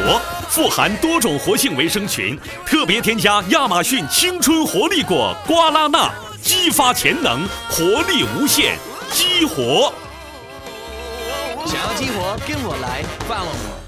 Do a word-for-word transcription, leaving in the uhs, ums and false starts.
活，富含多种活性维生群，特别添加亚马逊青春活力果瓜拉纳，激发潜能，活力无限，激活。 想要激活，跟我来 ，follow 我。